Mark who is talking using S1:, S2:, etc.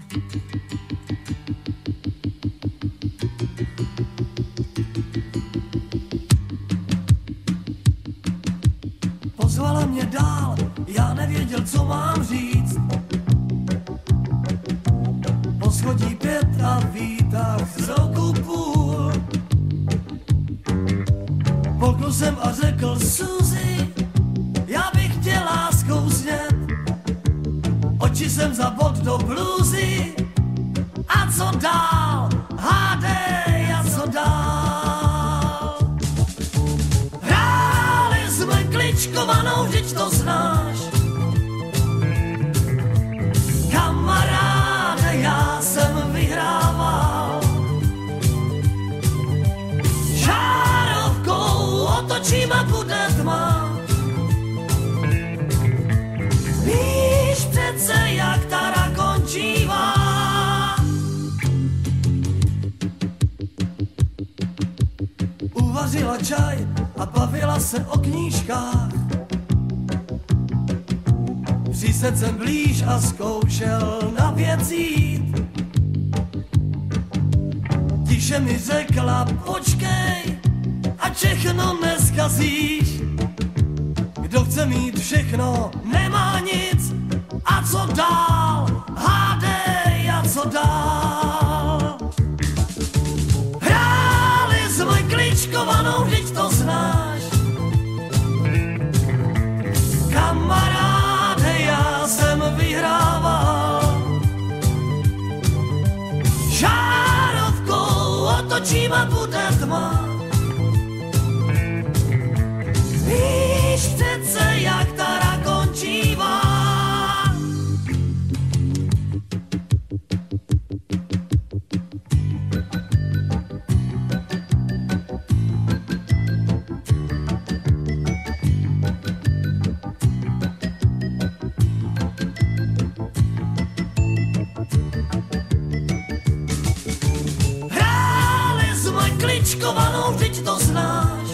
S1: Pozvala mě dál, já nevěděl, co mám říct. Poschodí 5 a výtah z roku půl. Polknul jsem a řekl Suzy, já bych chtěl láskou snět. Oči jsem zabod do blůzy. A co dál? Hádej, a co dál? Hráli jsme kličkovanou, vždyť to znáš. Kamaráde, já jsem vyhrával. Žárovkou otočím a bude tma. Víš přece, jak Tara končívá. Uvařila čaj a bavila se o knížkách. Přísed jsem blíž a zkoušel na věc jít. Tiše mi řekla, počkej, a všechno neskazíš. Kdo chce mít všechno, nemá nic. A co dál? Hádej, a co dál? Hráli jsme kličkovanou, vždyť to znáš. Kamaráde, já jsem vyhrával. Žárovkou otočím a bude tma. Víš přece, jak Tara končívá. Hráli jsme kličkovanou, vždyť to znáš.